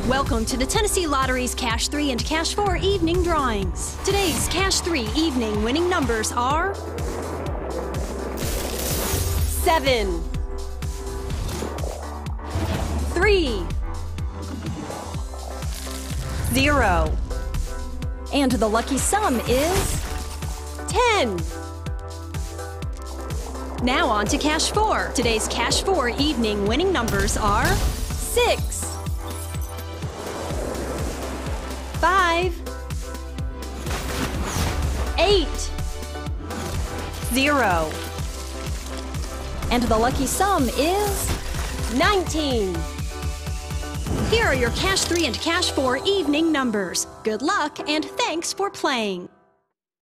Welcome to the Tennessee Lottery's Cash 3 and Cash 4 evening drawings. Today's Cash 3 evening winning numbers are 7, 3, 0, and the lucky sum is 10. Now on to Cash 4. Today's Cash 4 evening winning numbers are 6, 5, 8, 0, and the lucky sum is 19. Here are your Cash 3 and Cash 4 evening numbers. Good luck and thanks for playing.